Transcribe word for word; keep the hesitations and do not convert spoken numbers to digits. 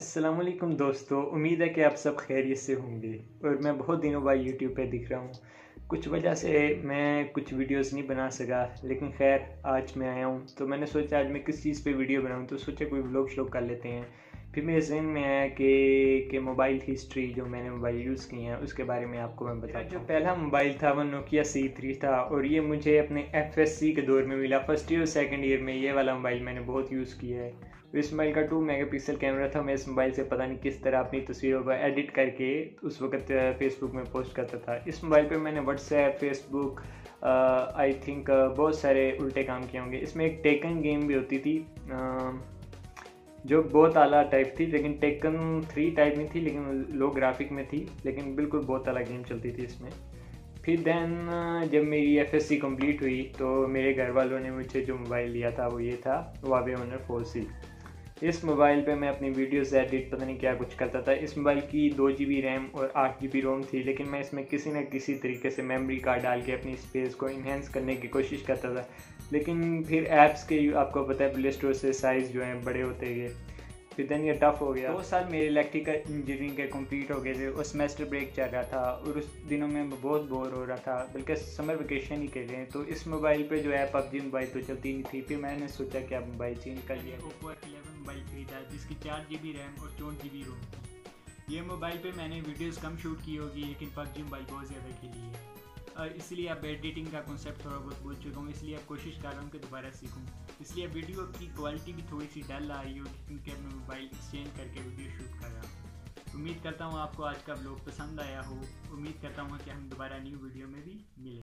अस्सलाम वालेकुम दोस्तों, उम्मीद है कि आप सब खैरियत से होंगे। और मैं बहुत दिनों बाद यूट्यूब पे दिख रहा हूँ। कुछ वजह से मैं कुछ वीडियोस नहीं बना सका, लेकिन खैर आज मैं आया हूँ तो मैंने सोचा आज मैं किस चीज़ पे वीडियो बनाऊँ, तो सोचा कोई व्लॉग श्लॉग कर लेते हैं। फिर मेरे जहन में आया कि कि मोबाइल हिस्ट्री जो मैंने मोबाइल यूज़ की हैं उसके बारे में आपको मैं बताता हूँ। जो पहला मोबाइल था वो नोकिया सी थ्री था और ये मुझे अपने एफ एस सी के दौर में मिला। फर्स्ट ईयर और सेकेंड ईयर में ये वाला मोबाइल मैंने बहुत यूज़ किया है। इस मोबाइल का टू मेगापिक्सल कैमरा था। मैं इस मोबाइल से पता नहीं किस तरह अपनी तस्वीरों को एडिट करके उस वक्त फेसबुक में पोस्ट करता था। इस मोबाइल पे मैंने व्हाट्सएप, फेसबुक, आई थिंक बहुत सारे उल्टे काम किए होंगे। इसमें एक टेकन गेम भी होती थी uh, जो बहुत आला टाइप थी, लेकिन टेकन थ्री टाइप में थी, लेकिन लो ग्राफिक में थी, लेकिन बिल्कुल बहुत आला गेम चलती थी इसमें। फिर देन जब मेरी एफ एस सी कम्प्लीट हुई तो मेरे घर वालों ने मुझे जो मोबाइल दिया था वो ये था हुआवे होनर फोर सी। इस मोबाइल पे मैं अपनी वीडियोस एडिट पता नहीं क्या कुछ करता था। इस मोबाइल की दो जी बी रैम और आठ जी बी रोम थी, लेकिन मैं इसमें किसी न किसी तरीके से मेमोरी कार्ड डाल के अपनी स्पेस को इन्हेंस करने की कोशिश करता था। लेकिन फिर ऐप्स के आपको पता है प्ले स्टोर से साइज़ जो हैं बड़े होते गए। फिर देन ये टफ़ हो गया। दो साल मेरे इलेक्ट्रिकल इंजीनियरिंग के कंप्लीट हो गए थे और सेमेस्टर ब्रेक चल रहा था और उस दिनों में मैं बहुत बोर हो रहा था, बल्कि समर वेकेशन ही कर रहे हैं। तो इस मोबाइल पे जो है पबजी मोबाइल तो चलती नहीं थी। फिर मैंने सोचा कि अब मोबाइल चेंज कर लिया। ओप्पो एफ इलेवन मोबाइल खरीदा जिसकी चार जी बी रैम और चौंठ जी बी रोम थी। ये मोबाइल पे मैंने वीडियोज़ कम शूट की होगी, लेकिन पबजी मोबाइल बहुत ज़्यादा खेली है और इसलिए अब एडिटिंग का कॉन्सेप्ट थोड़ा बहुत भूल चुका हूँ, इसलिए अब कोशिश कर रहा हूँ कि दोबारा सीखूँ। इसलिए वीडियो की क्वालिटी भी थोड़ी सी डल आ रही हो क्योंकि मैं मोबाइल एक्सचेंज करके वीडियो शूट कर रहा हूँ। उम्मीद करता हूँ आपको आज का व्लॉग पसंद आया हो। उम्मीद करता हूँ कि हम दोबारा न्यू वीडियो में भी मिलें।